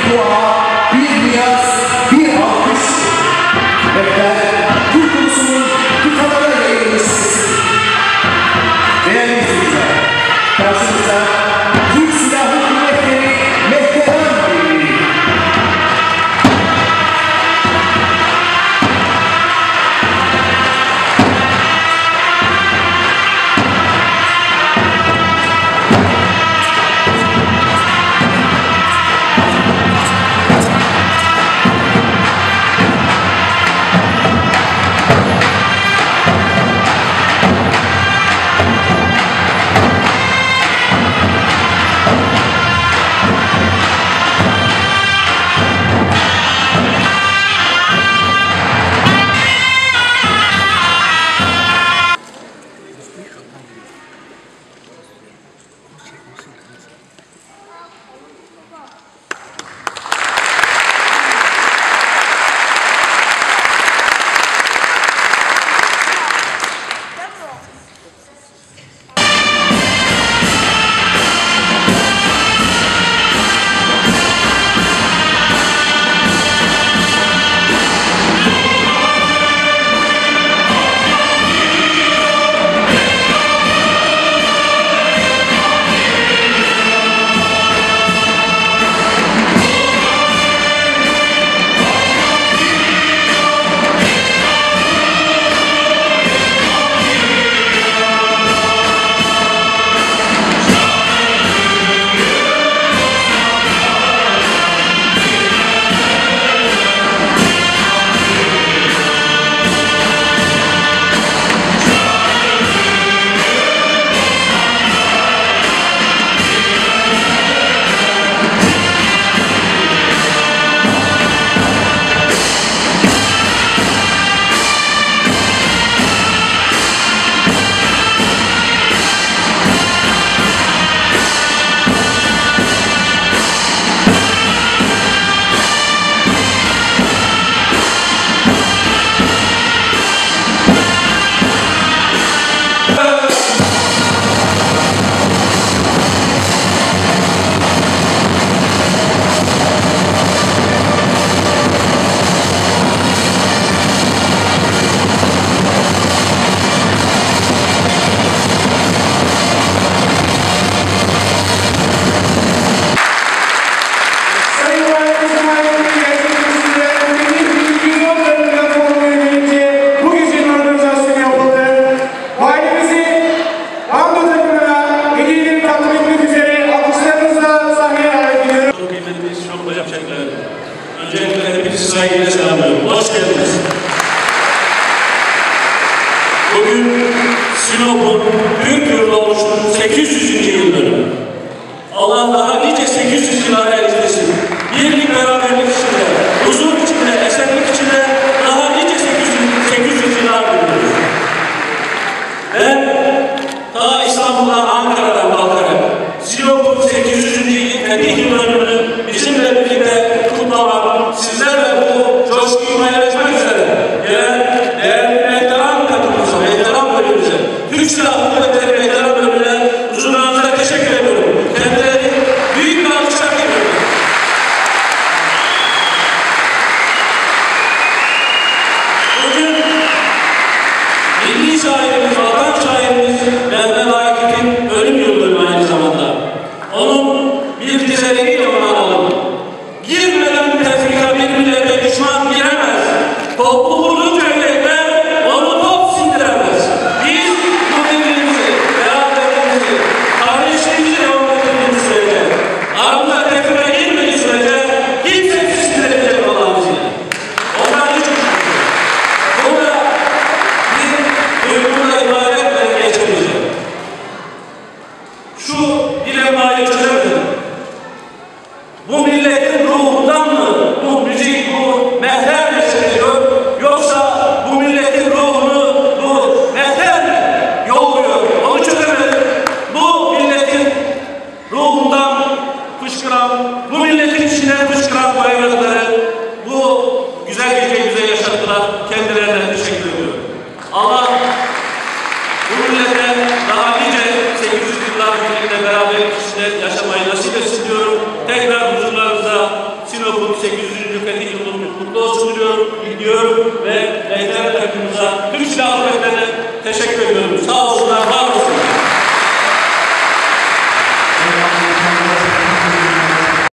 dua, bir niyaz, bir alkış. Bekler, kurtulusunun kıtalara yayılmış sesi. Değerli izleyiciler, karşınızda Türk Silahlı Kuvvetleri Veteran Birliği. Öncelikle hepinizi saygıyla selamlıyorum. Hoş geldiniz. Bugün Sinop'un Türk yurdu oluşunun 800. yıl dönümü. Allah daha nice 800 yıllara eriştirsin. Birlik beraberlik içinde, huzur içinde, esenlik içinde daha nice 800 yıllar dönüyoruz. Ben ta İstanbul'dan, Ankara'dan kalkarak Sinop'un 800. fetih yıl dönümünü bizimle birlikte kutlamak, sizlerle bu coşkuyu paylaşmak üzere gelen değerli veteran katılımcısı, veteran bölümümüze, Türk Silahlı Kuvvetleri veteran bölümüne huzurlarınıza teşekkür ediyorum. Kendileri büyük bir alkışlar geliyorum. Bugün milli şairimiz, vatan şairimiz Mehmet Akif'in ölüm yıl dönümü aynı zamanda. Onun bir dizeleriyle onu analım. ve veteran takımımıza, Türk Silahlı Kuvvetleri'ne teşekkür ediyorum. Sağ olsunlar, var